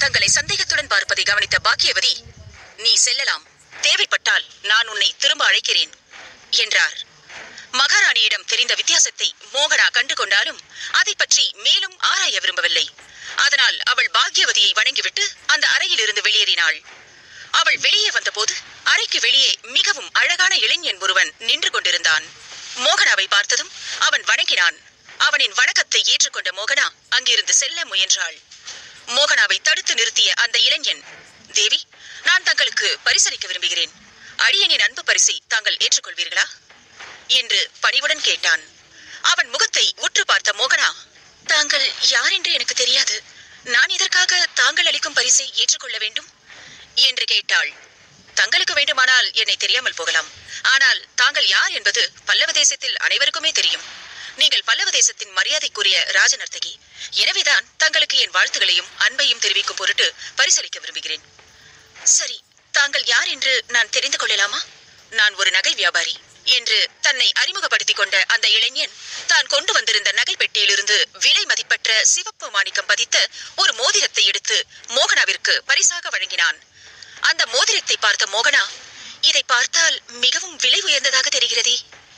தங்களை சந்தேகத்துடன் பார்ப்பதை கவனித்த பாக்கியவதி, நீ செல்லலாம், தேவைப்பட்டால் நான் உன்னை திரும்ப அழைக்கிறேன் என்றார். மகாராணியிடம் தெரிந்த வித்தியாசத்தை மோகனா கண்டுகொண்டாலும் அதை பற்றி மேலும் ஆராய விரும்பவில்லை. அதனால் அவள் பாக்கியவதியை வணங்கிவிட்டு அந்த அறையில் இருந்து வெளியேறினாள். அவள் வெளியே வந்தபோது அறைக்கு வெளியே மிகவும் அழகான இளைஞன் ஒருவன் நின்று கொண்டிருந்தான். மோகனாவை பார்த்ததும் அவன் வணங்கினான். அவனின் வணக்கத்தை ஏற்றுக்கொண்ட மோகனா அங்கிருந்து செல்ல முயன்றாள். மோகனாவை தடுத்து நிறுத்திய அந்த இளைஞன், தேவி, நான் தங்களுக்கு பரிசளிக்க விரும்புகிறேன். அடியனின் அன்பு பரிசை தாங்கள் ஏற்றுக்கொள்வீர்களா என்று பணிவுடன் கேட்டான். அவன் முகத்தை உற்று பார்த்த மோகனா, தாங்கள் யார் என்று எனக்கு தெரியாது, நான் இதற்காக தாங்கள் அளிக்கும் பரிசை ஏற்றுக்கொள்ள வேண்டும் என்று கேட்டாள். தங்களுக்கு வேண்டுமானால் என்னை தெரியாமல் போகலாம், ஆனால் தாங்கள் யார் என்பது பல்லவ தேசத்தில் அனைவருக்குமே தெரியும். நீங்கள் பல்லவ தேசத்தின் மரியாதைக்குரிய ராஜநர்த்தகி. எனவேதான் தங்களுக்கு என் வாழ்த்துகளையும் அன்பையும் தெரிவிக்கும் பொருட்டு பரிசளிக்க விரும்புகிறேன். சரி, தாங்கள் யார் என்று நான் தெரிந்து கொள்ளலாமா? நான் ஒரு நகை வியாபாரி என்று தன்னை அறிமுகப்படுத்திக் கொண்ட அந்த இளைஞன் தான் கொண்டு வந்திருந்த நகை பெட்டியிலிருந்து விலை மதிப்பற்ற சிவப்பு மாணிக்கம் பதித்த ஒரு மோதிரத்தை எடுத்து மோகனாவிற்கு பரிசாக வழங்கினான். அந்த மோதிரத்தை பார்த்த மோகனா, இதை பார்த்தால் மிகவும் விலை உயர்ந்ததாக தெரிகிறதே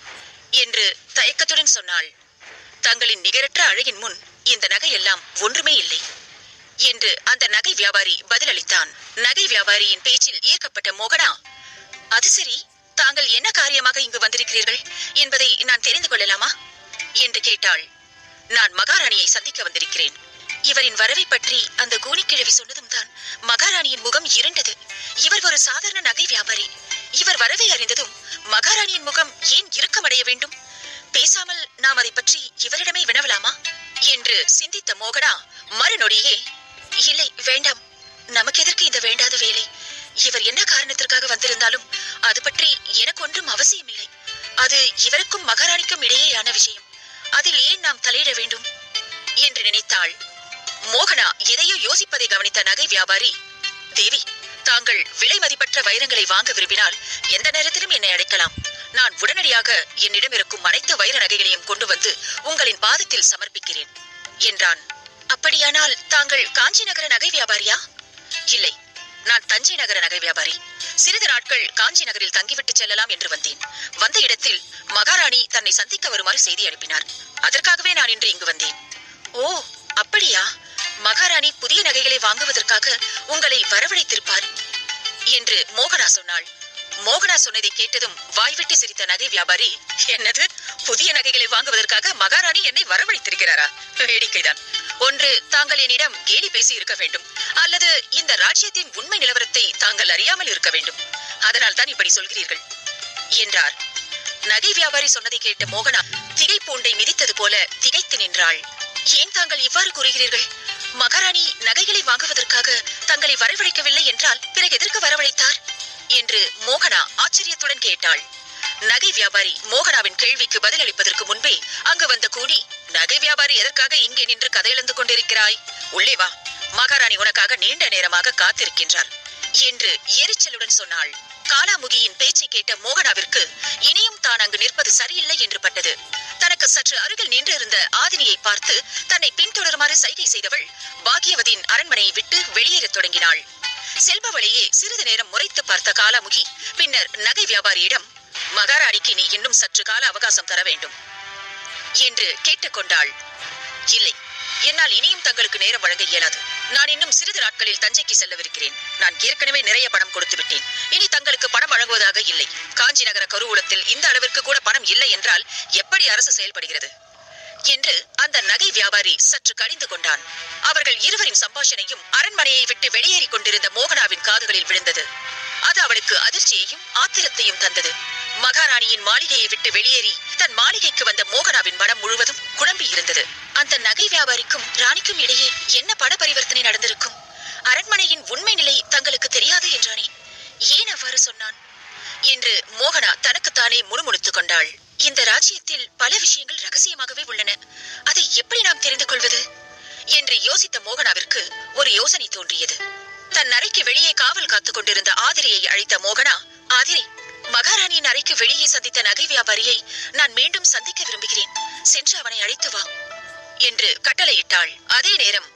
என்று தயக்கத்துடன் சொன்னாள். தங்களின் நிகரற்ற அழகின் முன் இந்த நகை எல்லாம் ஒன்றுமே இல்லை என்று அந்த நகை வியாபாரி பதிலளித்தான். நகை வியாபாரியின் பேச்சில் ஈர்க்கப்பட்ட மோகனா, அது சரி, தாங்கள் என்ன காரியமாக இங்கு வந்திருக்கிறீர்கள் என்பதை நான் தெரிந்து கொள்ளலாமா என்று கேட்டாள். நான் மகாராணியை சந்திக்க வந்திருக்கிறேன். இவரின் வரவை பற்றி அந்த கூனிக்கிழவி சொன்னதும் தான் மகாராணியின் முகம் இருண்டது. இவர் ஒரு சாதாரண நகை வியாபாரி. இவர் வரவை அறிந்ததும் மகாராணியின் முகம் ஏன் இறுக்கமடைய வேண்டும்? பேசாமல் நாம் அதை பற்றி இவரிடமே வினவலாமா என்று சிந்தித்த மோகனா மறுநொடியே, இல்லை, வேண்டாம், நமக்கு எதற்கு இந்த வேண்டாத வேலை? இவர் என்ன காரணத்திற்காக வந்திருந்தாலும் அது பற்றி எனக்கு ஒன்றும் அவசியமில்லை. அது இவருக்கும் மகாராணிக்கும் இடையேயான விஷயம். அதில் ஏன் நாம் தலையிட வேண்டும் என்று நினைத்தாள். மோகனா எதையோ யோசிப்பதை கவனித்த நகை வியாபாரி, தேவி, தாங்கள் விலை மதிப்பற்ற வைரங்களை வாங்க விரும்பினால் எந்த நேரத்திலும் என்னை அழைக்கலாம். நான் உடனடியாக என்னிடம் இருக்கும் அனைத்து வைர நகைகளையும் கொண்டு வந்து உங்களின் பாதத்தில் சமர்ப்பிக்கிறேன் என்றான். அப்படியானால் தாங்கள் காஞ்சி நகர நகை வியாபாரியா? இல்லை, நான் தஞ்சை நகர நகை வியாபாரி. சிறிது நாட்கள் காஞ்சி நகரில் தங்கிவிட்டு செல்லலாம் என்று வந்தேன். வந்த இடத்தில் மகாராணி தன்னை சந்திக்க வருமாறு செய்தி அனுப்பினார். அதற்காகவே நான் இன்று இங்கு வந்தேன். ஓ, அப்படியா? மகாராணி புதிய நகைகளை வாங்குவதற்காக உங்களை வரவழைத்திருப்பார் என்று மோகனா சொன்னாள். மோகனா சொன்னதை கேட்டதும் வாய்விட்டு சிரித்த நகை வியாபாரி, என்னது, புதிய நகைகளை வாங்குவதற்காக மகாராணி என்னை வரவழைத்திருக்கிறாரா? வேடிக்கைதான். ஒன்று, தாங்கள் என்னிடம் கேலி பேசி இருக்க வேண்டும், அல்லது இந்த ராஜ்யத்தின் உண்மை நிலவரத்தை தாங்கள் அறியாமல் இருக்க வேண்டும். அதனால் தான் இப்படி சொல்கிறீர்கள் என்றார். நகை வியாபாரி சொன்னதை கேட்ட மோகனா திகை பூண்டை மிதித்தது போல திகைத்து நின்றாள். ஏன் தாங்கள் இவ்வாறு கூறுகிறீர்கள்? மகாராணி நகைகளை வாங்குவதற்காக தங்களை வரவழைக்கவில்லை என்றால் பிறகு எதற்கு வரவழைத்தார் என்று மோகனா ஆச்சரியத்துடன் கேட்டாள். நகை வியாபாரி மோகனாவின் கேள்விக்கு பதிலளிப்பதற்கு முன்பே அங்கு வந்த கூடி, நகை வியாபாரி எதற்காக இங்கே நின்று கதையிழந்து கொண்டிருக்கிறாய்? உள்ளே வா, மகாராணி உனக்காக நீண்ட நேரமாக காத்திருக்கின்றார் என்று எரிச்சலுடன் சொன்னாள். காலாமுகியின் பேச்சை கேட்ட மோகனாவிற்கு இனியும் தான் அங்கு நிற்பது சரியில்லை என்று பட்டது. தனக்கு சற்று அருகில் நின்றிருந்த ஆதினியை பார்த்து தன்னை பின்தொடருமாறு சைகை செய்தவள் பாக்கியவதியின் அரண்மனையை விட்டு வெளியேறத் தொடங்கினாள். செல்பவளையே சிறிது நேரம் முறைத்து பார்த்த காலாமுகி பின்னர் நகை வியாபாரியிடம், மகாராணிக்கு நீ இன்னும் சற்று கால அவகாசம் தர வேண்டும் என்று கேட்டுக்கொண்டாள். இல்லை, என்னால் இனியும் தங்களுக்கு நேரம் வழங்க இயலாது. நான் இன்னும் சிறிது நாட்களில் தஞ்சைக்கு செல்லவிருக்கிறேன். நான் ஏற்கனவே நிறைய பணம் கொடுத்து விட்டேன். இனி தங்களுக்கு பணம் வழங்குவதாக இல்லை. காஞ்சி நகர கருவூலத்தில் இந்த அளவிற்கு கூட பணம் இல்லை என்றால் எப்படி அரசு செயல்படுகிறது என்று அந்த நகை வியாபாரி சற்று கடிந்து கொண்டான். அவர்கள் இருவரின் சம்பாஷணையும் அரண்மனையை விட்டு வெளியேறிக் கொண்டிருந்த மோகனாவின் காதுகளில் விழுந்தது. அது அவளுக்கு அதிர்ச்சியையும் ஆத்திரத்தையும் தந்தது. மகாராணியின் மாளிகையை விட்டு வெளியேறி தன் மாளிகைக்கு வந்த மோகனாவின் மனம் முழுவதும் குழம்பி இருந்தது. அந்த நகை வியாபாரிக்கும் ராணிக்கும் இடையே என்ன பண பரிவர்த்தனை நடந்திருக்கும்? அரண்மனையின் உண்மை நிலை தங்களுக்கு தெரியாது என்றானே, ஏன் அவ்வாறு சொன்னான் என்று மோகனா தனக்குத்தானே முணுமுணுத்துக் கொண்டாள். இந்த ராஜ்யத்தில் பல விஷயங்கள் ரகசியமாகவே உள்ளன. அதை எப்படி நாம் தெரிந்து கொள்வது என்று யோசித்த மோகனாவிற்கு ஒரு யோசனை தோன்றியது. தன் அறைக்கு வெளியே காவல் காத்துக் கொண்டிருந்த ஆதிரியை அழைத்த மோகனா, ஆதிரி, மகாராணியின் அறைக்கு வெளியே சந்தித்த நகை வியாபாரியை நான் மீண்டும் சந்திக்க விரும்புகிறேன். சென்று அவனை அழைத்து வா என்று கட்டளையிட்டாள். அதே நேரம் காஞ்சி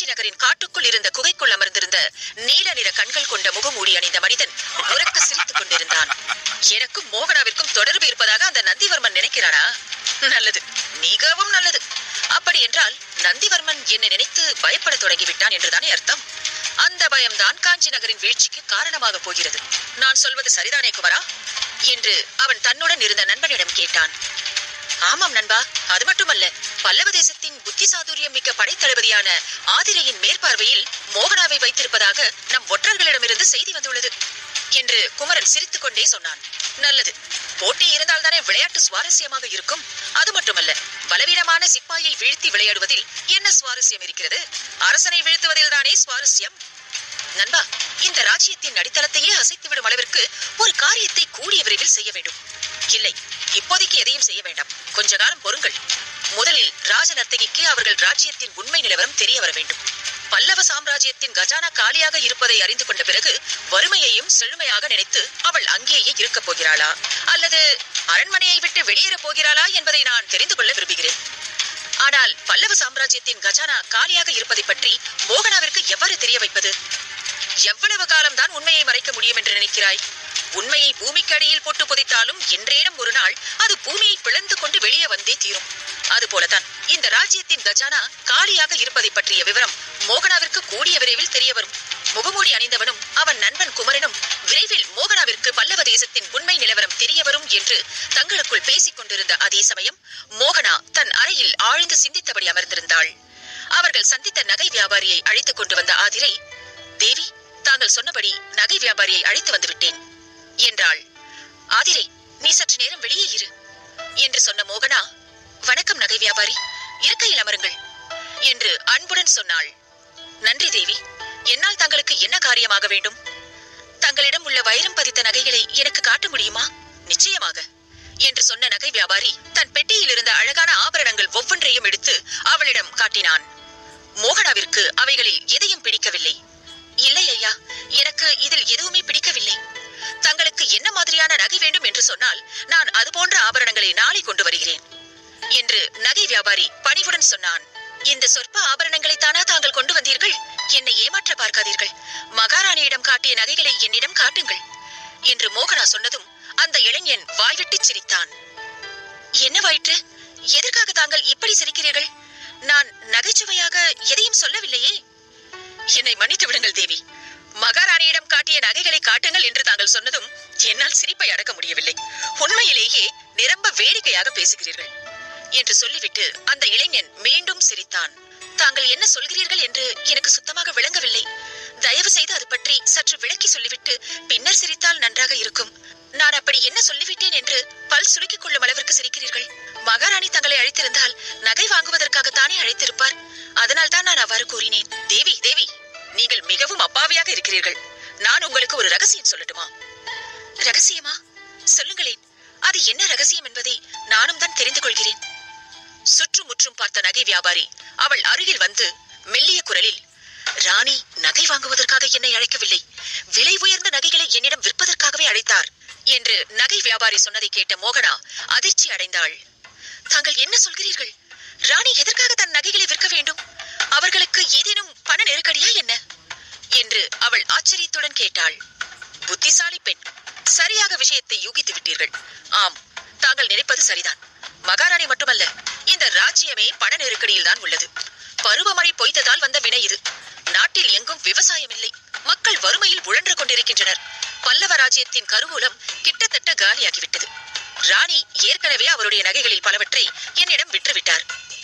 நகரின் காட்டுக்குள் இருந்த குகைக்குள் அமர்ந்திருந்த நீல நிற கண்கள் கொண்ட முகமூடி அணிந்த மனிதன் உரக்க சிரித்துக் கொண்டிருந்தான். எனக்கும் மோகனாவிற்கும் தொடர்பு இருப்பதாக அந்த நந்திவர்மன் நினைக்கிறானா? நல்லது, மிகவும் நல்லது. அப்படி என்றால் நந்திவர்மன் என்னை நினைத்து பயப்பட தொடங்கிவிட்டான் என்றுதானே அர்த்தம். அந்த பயம்தான் காஞ்சி நகரின் வீழ்ச்சிக்கு காரணமாக போகிறது. நான் சொல்வது சரிதானே குமரா என்று அவன் தன்னுடன் இருந்த நண்பனிடம் கேட்டான். ஆமாம் நண்பா, அது மட்டுமல்ல, பல்லவ தேசத்தின் புத்தி சாதுரியம் மிக்க படைத்தளபதியான ஆதிரையின் மேற்பார்வையில் மோகனாவை வைத்திருப்பதாக நம் ஒற்றர்களிடமிருந்து செய்தி வந்துள்ளது என்று குமரன் சிரித்துக் கொண்டே சொன்னான். நல்லது, போட்டி இருந்தால்தானே விளையாட்டு சுவாரஸ்யமாக இருக்கும். அது மட்டுமல்ல, பலவீனமான சிப்பாயை வீழ்த்தி விளையாடுவதில் என்ன சுவாரஸ்யம் இருக்கிறது? அரசனை வீழ்த்துவதில் தானே சுவாரஸ்யம். நண்பா, இந்த ராஜ்யத்தின் அடித்தளத்தையே அசைத்துவிடும் அளவிற்கு ஒரு காரியத்தை கூடிய விரைவில் செய்ய வேண்டும். இல்லை, இப்போதைக்கு எதையும் செய்ய வேண்டாம். கொஞ்ச காலம் பொறுங்கள். முதலில் ராஜ நர்த்தகிக்கு அவர்கள் ராஜ்யத்தின் உண்மை நிலவரம் தெரிய வர வேண்டும். பல்லவ சாம்ராஜ்யத்தின் கஜானா காலியாக இருப்பதை அறிந்து கொண்ட பிறகு வறுமையையும் செழுமையாக நினைத்து அவள் அங்கேயே இருக்கப் போகிறாளா அல்லது அரண்மனையை விட்டு வெளியேறப் போகிறாளா என்பதை நான் தெரிந்து கொள்ள விரும்புகிறேன். ஆனால் பல்லவ சாம்ராஜ்யத்தின் கஜானா காலியாக இருப்பதை பற்றி மோகனாவிற்கு எவ்வாறு தெரிய வைப்பது? எவ்வளவு காலம்தான் உண்மையை மறைக்க முடியும் என்று நினைக்கிறாய்? உண்மையை பூமிக்கு அடியில் போட்டு புதைத்தாலும் என்றேனும் ஒரு நாள் அது பூமியை பிளந்து கொண்டு வெளியே வந்தே தீரும். அதுபோலதான் இந்த ராஜ்யத்தின் கஜானா காலியாக இருப்பதை பற்றிய விவரம் மோகனாவிற்கு கூடிய விரைவில் தெரிய வரும். முகமூடி அணிந்தவனும் அவன் நண்பன் குமரனும் விரைவில் மோகனாவிற்கு பல்லவ தேசத்தின் உண்மை நிலவரம் தெரிய வரும் என்று தங்களுக்குள் பேசிக் கொண்டிருந்த அதே சமயம் மோகனா தன் அறையில் ஆழ்ந்து சிந்தித்தபடி அமர்ந்திருந்தாள். அவர்கள் சந்தித்த நகை வியாபாரியை அழைத்துக் கொண்டு வந்த ஆதிரை, தேவி, தாங்கள் சொன்னபடி நகை வியாபாரியை அழைத்து வந்து விட்டேன் என்றாள். ஆதிரை, நீ சற்று நேரம் வெளியே இரு என்று சொன்ன மோகனா, வணக்கம் நகை வியாபாரி, இருக்கையில் அமருங்கள் என்று அன்புடன் சொன்னாள். நன்றி தேவி, என்னால் தங்களுக்கு என்ன காரியமாக வேண்டும்? தங்களிடம் உள்ள வைரம் பதித்த நகைகளை எனக்கு காட்ட முடியுமா? நிச்சயமாக என்று சொன்ன நகை வியாபாரி தன் பெட்டியில் இருந்த அழகான ஆபரணங்கள் ஒவ்வொன்றையும் எடுத்து அவளிடம் காட்டினான். மோகனாவிற்கு அவைகளில் எதையும் பிடிக்கவில்லை. இல்லை ஐயா, எனக்கு இதில் எதுவுமே பிடிக்கவில்லை. தங்களுக்கு என்ன மாதிரியான நகை வேண்டும் என்று சொன்னால் நான் அது போன்ற ஆபரணங்களை நாளை கொண்டு வருகிறேன் என்று நகை வியாபாரி பணிவுடன் சொன்னான். இந்த சொற்ப ஆபரணங்களை தானா தாங்கள் கொண்டு வந்தீர்கள்? என்னை ஏமாற்ற பார்க்காதீர்கள். மகாராணியிடம் காட்டிய நகைகளை என்னிடம் காட்டுங்கள் என்று மோகனா சொன்னதும் அந்த இளைஞன் வாய்விட்டு சிரித்தான். என்னவாயிற்று? எதற்காக தாங்கள் இப்படி சிரிக்கிறீர்கள்? நான் நகைச்சுவையாக எதையும் சொல்லவில்லையே. என்னை மன்னித்து விடுங்கள் தேவி. மகாராணியிடம் காட்டிய நகைகளை காட்டுங்கள் என்று தாங்கள் சொன்னதும் என்னால் சிரிப்பை அடக்க முடியவில்லை. உண்மையிலேயே நிரம்ப வேடிக்கையாக பேசுகிறீர்கள் என்று சொல்லிவிட்டு அந்த இளைஞன் மீண்டும் சிரித்தான். தாங்கள் என்ன சொல்கிறீர்கள் என்று எனக்கு சுத்தமாக விளங்கவில்லை. தயவு செய்து அது பற்றி சற்று விளக்கி சொல்லிவிட்டு பின்னர் சிரித்தால் நன்றாக இருக்கும். நான் அப்படி என்ன சொல்லிவிட்டேன் என்று பல் சுருக்கிக் கொள்ளும் அளவிற்கு சிரிக்கிறீர்கள். மகாராணி தங்களை அழைத்திருந்தால் நகை வாங்குவதற்காகத்தானே அழைத்திருப்பார். அதனால் தான் நான் அவ்வாறு கூறினேன். தேவி, தேவி, நீங்கள் மிகவும் அப்பாவியாக இருக்கிறீர்கள். நான் உங்களுக்கு ஒரு ரகசியம் சொல்லட்டுமா? ரகசியமா? சொல்லுங்களேன். அது என்ன ரகசியம் என்பதை நானும் தான் தெரிந்து கொள்கிறேன். சுற்றுமுற்றும் பார்த்த நகை வியாபாரி அவள் அருகில் வந்து மெல்லிய குரலில், ராணி நகை வாங்குவதற்காக என்னை அழைக்கவில்லை, விலை உயர்ந்த நகைகளை என்னிடம் விற்பதற்காகவே அழைத்தார் என்று நகை வியாபாரி சொன்னதை கேட்ட மோகனா அதிர்ச்சி அடைந்தாள். தாங்கள் என்ன சொல்கிறீர்கள்? ராணி எதற்காக தன் நகைகளை விற்க வேண்டும்? அவர்களுக்கு ஏதேனும் பண நெருக்கடியா என்ன என்று அவள் ஆச்சரியத்துடன் கேட்டாள். புத்திசாலி பெண், சரியாக விஷயத்தை யூகித்து விட்டீர்கள். ஆம், தாங்கள் நினைப்பது சரிதான். மகாராணி மட்டுமல்ல, இந்த ராஜ்யமே பண நெருக்கடியில் தான் உள்ளது. பருவமழை பொய்த்ததால் வந்த வினை இது. நாட்டில் எங்கும் விவசாயம் இல்லை. மக்கள் வறுமையில் உழன்று கொண்டிருக்கின்றனர். பல்லவ ராஜ்யத்தின் கருவூலம் கிட்டத்தட்ட காலியாகிவிட்டது. ராணி ஏற்கனவே அவருடைய நகைகளில் பலவற்றை என்னிடம் விற்றுவிட்டார்.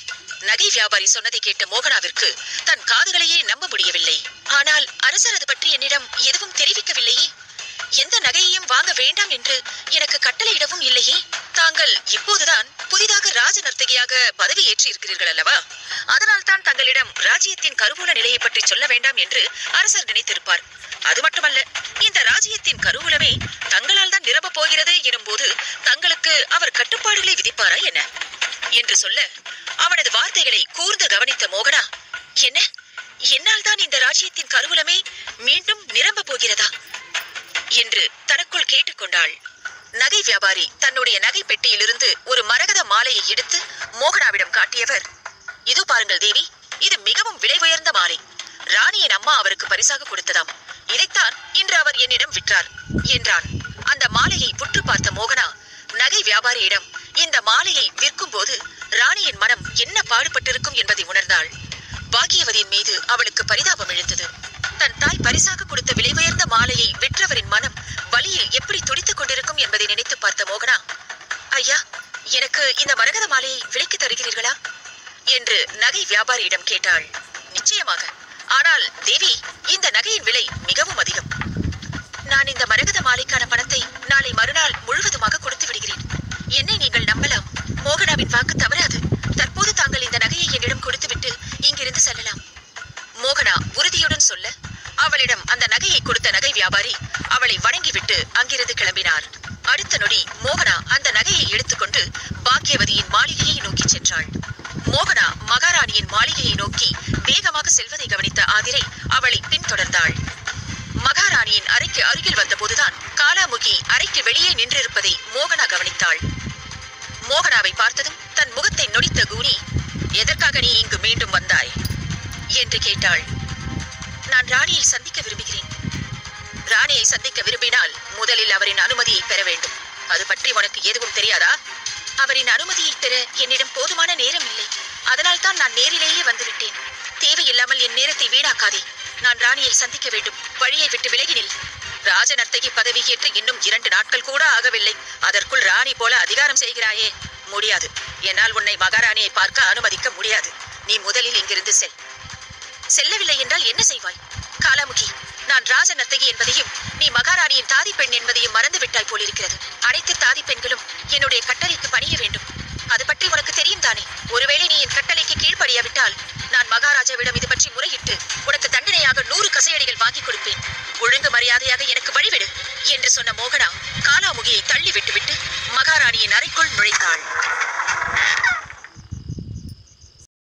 நகை வியாபாரி சொன்னதை கேட்ட மோகனாவிற்கு தன் காதுகளையே நம்ப முடியவில்லை. ஆனால் அரசர் அது பற்றி என்னிடம் எதுவும் தெரிவிக்கவில்லையே. எந்த நகையையும் வாங்க வேண்டாம் என்று எனக்கு கட்டளையிடவும் இல்லையே. தாங்கள் இப்போதுதான் புதிதாக ராஜ நர்த்தகியாக பதவி ஏற்றி இருக்கிறீர்கள் அல்லவா? அதனால் தான் தங்களிடம் ராஜ்யத்தின் கருவூல நிலையை பற்றி சொல்ல வேண்டாம் என்று அரசர் நினைத்திருப்பார். அது மட்டுமல்ல, இந்த ராஜ்யத்தின் கருவூலமே தங்களால் தான் நிரம்ப போகிறது எனும் போது தங்களுக்கு அவர் கட்டுப்பாடுகளை விதிப்பாரா என்ன என்று சொல்ல, அவனது வார்த்தைகளை கூர்ந்து கவனித்த மோகனா, என்ன, என்னால் தான் இந்த ராஜ்யத்தின் கருவூலமே மீண்டும் நிரம்ப போகிறதா என்று தனக்குள் கேட்டுக்கொண்டாள். நகை வியாபாரி தன்னுடைய நகை பெட்டியிலிருந்து ஒரு மரகத மாலையை எடுத்து மோகனாவிடம் காட்டியவர், இதோ பாருங்கள் தேவி, இது மிகவும் விலை உயர்ந்த மாலை. ராணியின் அம்மா அவருக்கு பரிசாக கொடுத்ததாம். இதைத்தான் இன்று அவர் என்னிடம் விற்றார் என்றான். அந்த மாலையை புற்று பார்த்த மோகனா நகை வியாபாரியிடம் இந்த மாலையை விற்கும் போது ராணியின் மனம் என்ன பாடுபட்டிருக்கும் என்பதை உணர்ந்தாள். பாக்கியவதியின் மீது அவளுக்கு பரிதாபம் எழுந்தது. தன் தாய் பரிசாக கொடுத்த விலை உயர்ந்த மாலையை விற்றவரின் மனம் வலியில் எப்படி துடித்துக் கொண்டிருக்கும் என்பதை நினைத்து பார்த்த மோகனா, ஐயா, எனக்கு இந்த மரகத மாலையை விலைக்கு தருகிறீர்களா என்று நகை வியாபாரியிடம் கேட்டாள். நிச்சயமாக. ஆனால் தேவி, இந்த நகையின் விலை மிகவும் அதிகம். நான் இந்த மரகத மாலைக்கான பணத்தை நாளை மறுநாள் முழுவதுமாக கொடுத்து விடுகிறேன். என்னை நீங்கள் நம்பலாம். மோகனாவின் வாக்கு தவறாது. தற்போது தாங்கள் இந்த நகையை என்னிடம் கொடுத்துவிட்டு இங்கிருந்து செல்லலாம். மோகனா உறுதியுடன் சொல்ல, அவளிடம் அந்த நகையை கொடுத்த நகை வியாபாரி அவளை வணங்கிவிட்டு அங்கிருந்து கிளம்பினார். அடுத்த நொடி மோகனா அந்த நகையை எடுத்துக்கொண்டு பாக்கியவதியின் மாளிகையை நோக்கி சென்றாள். மோகனா மகாராணியின் மாளிகையை நோக்கி வேகமாக செல்வதை கவனித்த ஆதிரை அவளை பின்தொடர்ந்தாள். மகாராணியின் அறைக்கு அருகில் வந்தபோதுதான் காலாமுகி அறைக்கு வெளியே நின்றிருப்பதை மோகனா கவனித்தாள். மோகனாவை பார்த்ததும் தன் முகத்தை நொடித்த கூனி, எதற்காக நீ இங்கு மீண்டும் வந்தாய் என்று கேட்டாள். நான் ராணியை சந்திக்க விரும்புகிறேன். ராணியை சந்திக்க விரும்பினால் முதலில் அவரின் அனுமதியை பெற வேண்டும். அது பற்றி உனக்கு எதுவும் தெரியாதா? அவரின் அனுமதியை பெற என்னிடம் போதுமான நேரம் இல்லை. அதனால் தான் நான் நேரிலேயே வந்துவிட்டேன். தேவையில்லாமல் என் நேரத்தை வீணாக்காதே. நான் ராணியை சந்திக்க வேண்டும். வழியை விட்டு விலகினில். ராஜ நர்த்தகி பதவி ஏற்று இன்னும் 2 நாட்கள் கூட ஆகவில்லை. அதற்குள் ராணி போல அதிகாரம் செய்கிறாயே. முடியாது. என்னால் உன்னை மகாராணியை பார்க்க அனுமதிக்க முடியாது. நீ முதலில் இங்கிருந்து செல். செல்லவில்லை என்றால் என்ன செய்வாய்? காலாமுகி, நான் ராஜ நர்த்தகி என்பதையும் நீ மகாராணியின் தாதி பெண் என்பதையும் மறந்துவிட்டாய் போலிருக்கிறது. அனைத்து தாதி பெண்களும் என்னுடைய கட்டளைக்கு பணிய வேண்டும். அது பற்றி உனக்கு தெரியும் தானே? ஒருவேளை நீ என் கட்டளைக்கு கீழ்ப்படியாவிட்டால் நான் மகாராஜாவிடம் இது பற்றி முறையிட்டு உனக்கு தண்டனையாக 100 கசையடிகள் வாங்கி கொடுப்பேன். ஒழுங்கு மரியாதையாக எனக்கு வழிவிடு என்று சொன்ன மோகனா காலாமுகியை தள்ளி விட்டுவிட்டு மகாராணியின் அறைக்குள் நுழைந்தாள்.